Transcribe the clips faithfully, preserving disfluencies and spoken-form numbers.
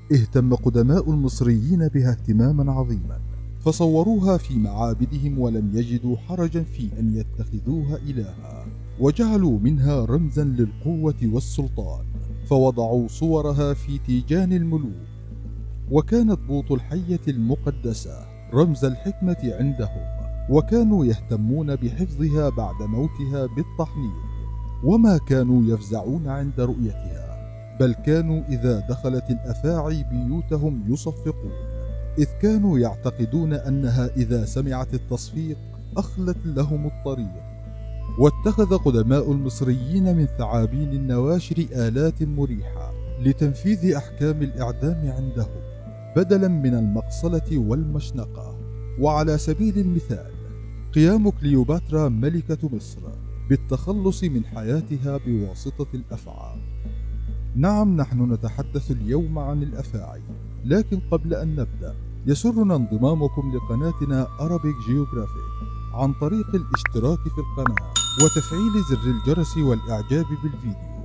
اهتم قدماء المصريين بها اهتماما عظيما، فصوروها في معابدهم ولم يجدوا حرجا في أن يتخذوها إلها، وجعلوا منها رمزا للقوة والسلطان، فوضعوا صورها في تيجان الملوك. وكانت بوط الحية المقدسة رمز الحكمة عندهم، وكانوا يهتمون بحفظها بعد موتها بالتحنيط، وما كانوا يفزعون عند رؤيتها، بل كانوا إذا دخلت الأفاعي بيوتهم يصفقون، إذ كانوا يعتقدون أنها إذا سمعت التصفيق أخلت لهم الطريق. واتخذ قدماء المصريين من ثعابين النواشر آلات مريحة لتنفيذ أحكام الإعدام عندهم بدلا من المقصلة والمشنقة. وعلى سبيل المثال قيام كليوباترا ملكة مصر بالتخلص من حياتها بواسطة الأفعى. نعم، نحن نتحدث اليوم عن الأفاعي، لكن قبل أن نبدأ يسرنا انضمامكم لقناتنا Arabic Geographic عن طريق الاشتراك في القناة وتفعيل زر الجرس والإعجاب بالفيديو.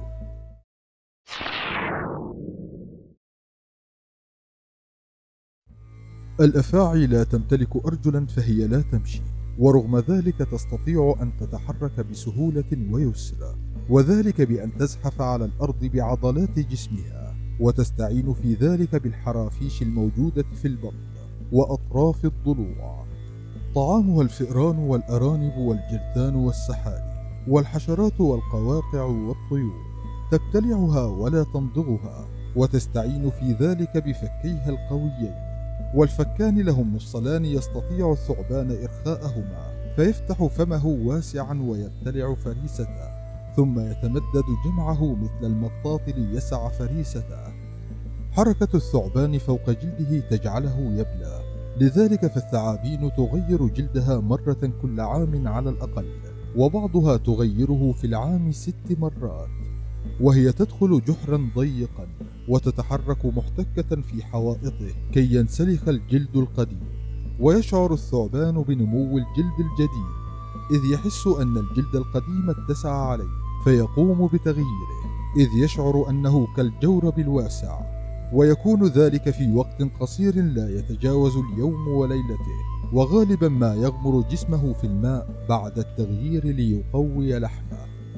الأفاعي لا تمتلك أرجلا، فهي لا تمشي، ورغم ذلك تستطيع أن تتحرك بسهولة ويسر، وذلك بأن تزحف على الأرض بعضلات جسمها، وتستعين في ذلك بالحرافيش الموجودة في البطن وأطراف الضلوع. طعامها الفئران والأرانب والجرذان والسحالي والحشرات والقواقع والطيور، تبتلعها ولا تمضغها، وتستعين في ذلك بفكيها القويين، والفكان لهم مفصلان يستطيع الثعبان إرخاءهما، فيفتح فمه واسعا ويبتلع فريسته، ثم يتمدد جمعه مثل المطاط ليسع فريسته. حركة الثعبان فوق جلده تجعله يبلى، لذلك فالثعابين تغير جلدها مرة كل عام على الأقل، وبعضها تغيره في العام ست مرات، وهي تدخل جحرا ضيقا وتتحرك محتكة في حوائطه كي ينسلخ الجلد القديم، ويشعر الثعبان بنمو الجلد الجديد، إذ يحس أن الجلد القديم اتسع عليه فيقوم بتغييره، إذ يشعر أنه كالجورب الواسع، ويكون ذلك في وقت قصير لا يتجاوز اليوم وليلته، وغالبا ما يغمر جسمه في الماء بعد التغيير ليقوي لحمه.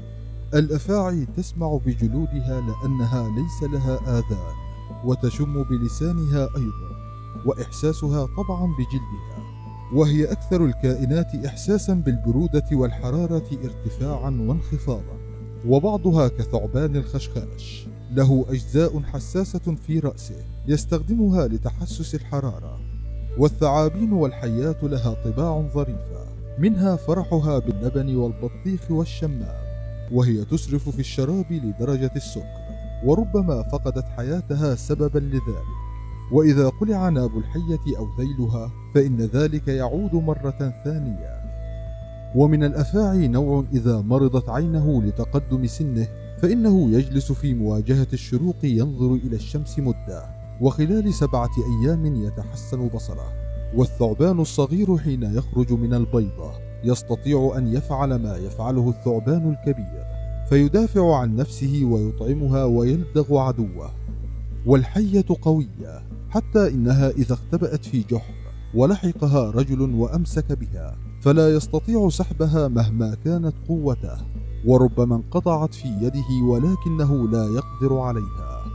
الأفاعي تسمع بجلودها لأنها ليس لها آذان، وتشم بلسانها أيضا، وإحساسها طبعا بجلدها، وهي أكثر الكائنات إحساسا بالبرودة والحرارة ارتفاعا وانخفاضا. وبعضها كثعبان الخشخاش له أجزاء حساسة في رأسه يستخدمها لتحسس الحرارة. والثعابين والحيات لها طباع ظريفة، منها فرحها باللبن والبطيخ والشمام، وهي تسرف في الشراب لدرجة السكر، وربما فقدت حياتها سببا لذلك. وإذا قلع ناب الحية أو ذيلها فإن ذلك يعود مرة ثانية. ومن الأفاعي نوع إذا مرضت عينه لتقدم سنه فإنه يجلس في مواجهة الشروق ينظر إلى الشمس مدة، وخلال سبعة أيام يتحسن بصره. والثعبان الصغير حين يخرج من البيضة يستطيع أن يفعل ما يفعله الثعبان الكبير، فيدافع عن نفسه ويطعمها ويلدغ عدوه. والحية قوية حتى إنها إذا اختبأت في جحر ولحقها رجل وأمسك بها فلا يستطيع سحبها مهما كانت قوته، وربما انقطعت في يده ولكنه لا يقدر عليها.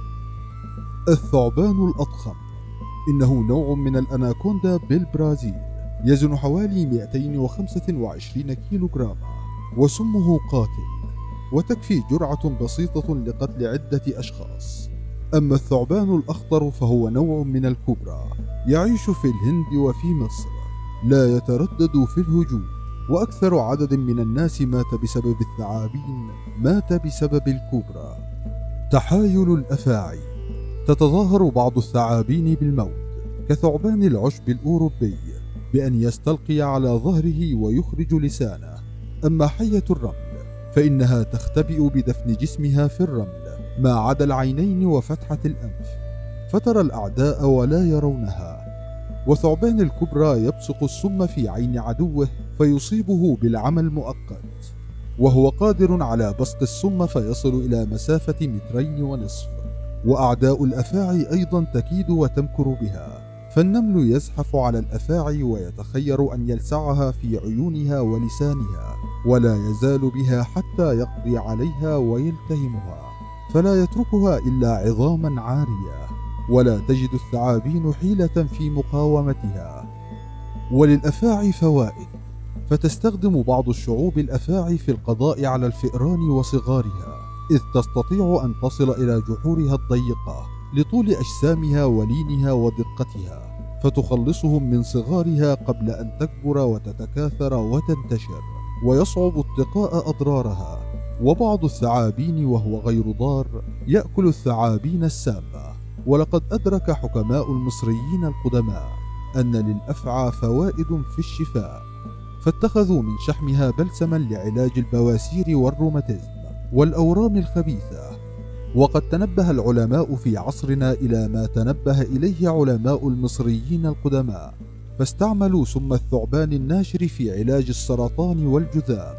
الثعبان الأضخم إنه نوع من الأناكوندا بالبرازيل، يزن حوالي مئتين وخمسة وعشرين كيلو جرام، وسمه قاتل، وتكفي جرعة بسيطة لقتل عدة أشخاص. أما الثعبان الأخطر فهو نوع من الكوبرا، يعيش في الهند وفي مصر، لا يتردد في الهجوم، وأكثر عدد من الناس مات بسبب الثعابين مات بسبب الكوبرا. تحايل الأفاعي: تتظاهر بعض الثعابين بالموت كثعبان العشب الأوروبي بأن يستلقي على ظهره ويخرج لسانه. أما حية الرمل فإنها تختبئ بدفن جسمها في الرمل ما عدا العينين وفتحة الأنف، فترى الأعداء ولا يرونها. وثعبان الكبرى يبصق السم في عين عدوه فيصيبه بالعمى المؤقت، وهو قادر على بصق السم فيصل إلى مسافة مترين ونصف، وأعداء الأفاعي أيضا تكيد وتمكر بها، فالنمل يزحف على الأفاعي ويتخير أن يلسعها في عيونها ولسانها، ولا يزال بها حتى يقضي عليها ويلتهمها، فلا يتركها إلا عظاما عارية، ولا تجد الثعابين حيلة في مقاومتها. وللأفاعي فوائد، فتستخدم بعض الشعوب الأفاعي في القضاء على الفئران وصغارها، إذ تستطيع أن تصل إلى جحورها الضيقة لطول أجسامها ولينها ودقتها، فتخلصهم من صغارها قبل أن تكبر وتتكاثر وتنتشر، ويصعب اتقاء أضرارها. وبعض الثعابين وهو غير ضار يأكل الثعابين السامة. ولقد أدرك حكماء المصريين القدماء أن للأفعى فوائد في الشفاء، فاتخذوا من شحمها بلسما لعلاج البواسير والروماتيزم والأورام الخبيثة. وقد تنبه العلماء في عصرنا إلى ما تنبه إليه علماء المصريين القدماء، فاستعملوا سم الثعبان الناشر في علاج السرطان والجذام.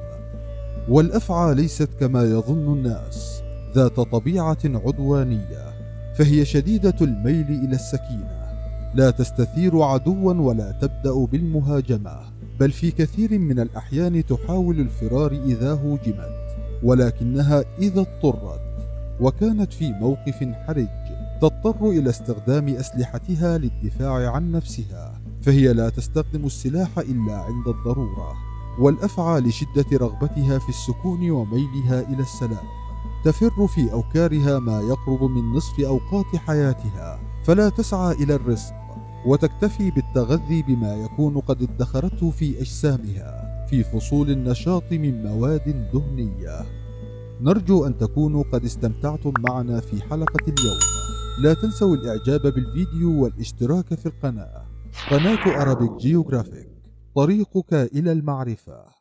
والأفعى ليست كما يظن الناس ذات طبيعة عدوانية، فهي شديدة الميل إلى السكينة، لا تستثير عدوا ولا تبدأ بالمهاجمة، بل في كثير من الأحيان تحاول الفرار إذا هوجمت، ولكنها إذا اضطرت وكانت في موقف حرج تضطر إلى استخدام أسلحتها للدفاع عن نفسها، فهي لا تستخدم السلاح إلا عند الضرورة. والأفعى لشدة رغبتها في السكون وميلها إلى السلام تفر في أوكارها ما يقرب من نصف أوقات حياتها، فلا تسعى إلى الرزق، وتكتفي بالتغذي بما يكون قد ادخرته في أجسامها في فصول النشاط من مواد دهنية. نرجو أن تكونوا قد استمتعتم معنا في حلقة اليوم. لا تنسوا الإعجاب بالفيديو والاشتراك في القناة. قناة Arabic Geographic، طريقك إلى المعرفة.